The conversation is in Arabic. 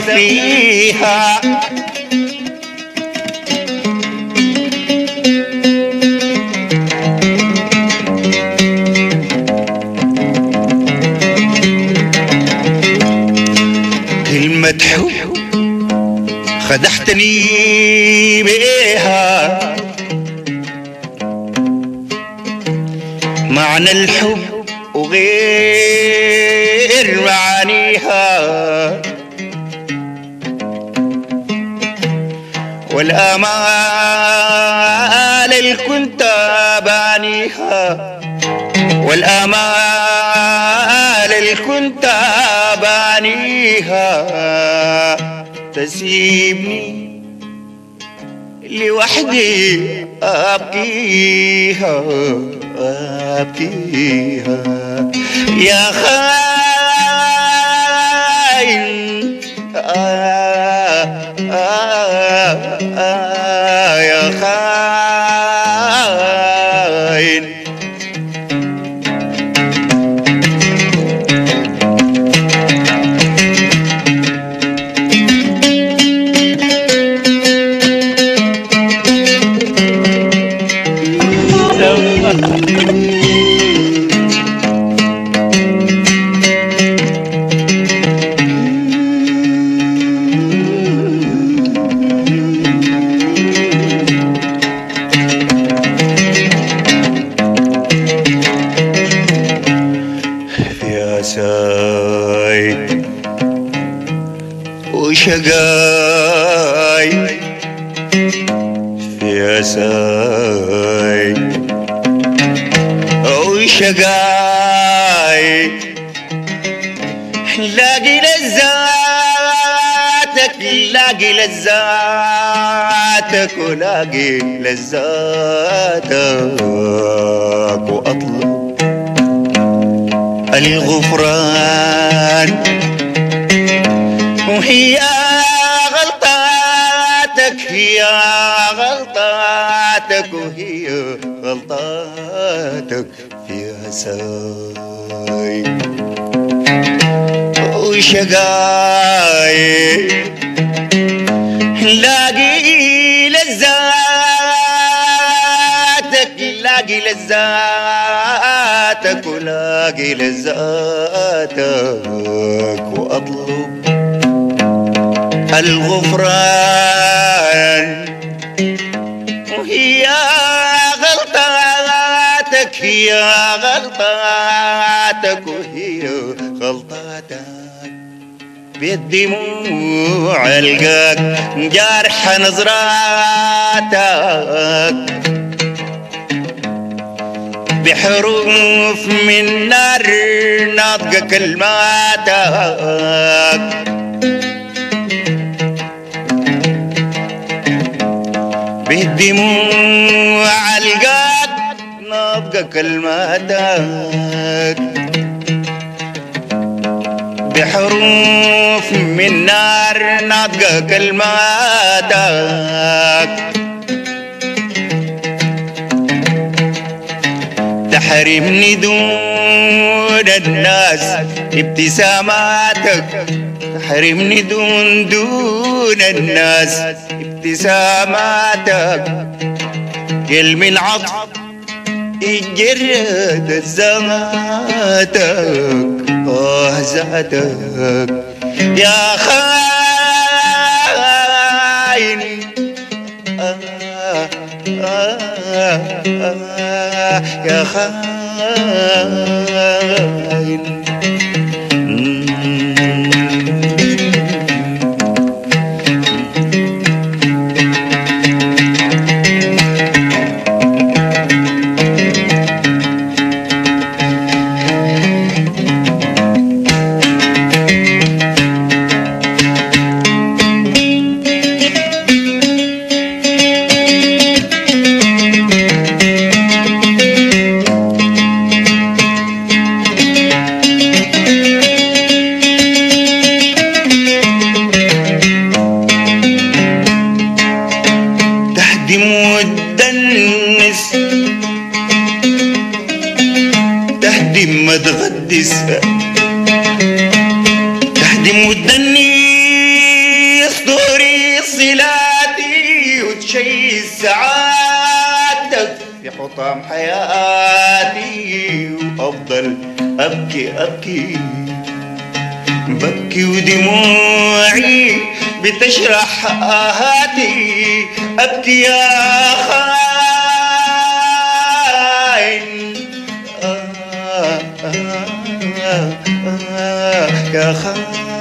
فيها كلمة حب خدعتني بيها معنى الحب وغير معانيها والآمال اللي كنت بانيها والآمال اللي كنت بانيها تسيبني لوحدي أبكيها أبكيها يا خاين يا خاين ساي وشقاي يا ساي وشقاي لاقي لذاتك لاقي لذاتك ولاقي لذاتك وأطلب الغفران وهي غلطاتك هي غلطاتك وهي غلطاتك فيها ساي وشقاي لاقي لذاتك لاقي لذاتك ولاقي لذاتك وأطلب الغفران وهي غلطاتك هي غلطاتك وهي غلطاتك بالدموع ألقاك جارح نظراتك بحروف من نار ناطقة كلماتك بالدموع ألقاك ناطقة كلماتك بحروف من نار ناطقة كلماتك تحرمني دون الناس ابتساماتك تحرمني دون الناس ابتساماتك قلب من عطف يجرد ذاتك ذاتك يا خاين يا خاين تهدم وتغدس تهدم وتدنس سعادتك في حطام حياتي، وأفضل أبكي أبكي ببكي ودموعي بتشرح آهاتي، أبكي يا خاين يا خاين.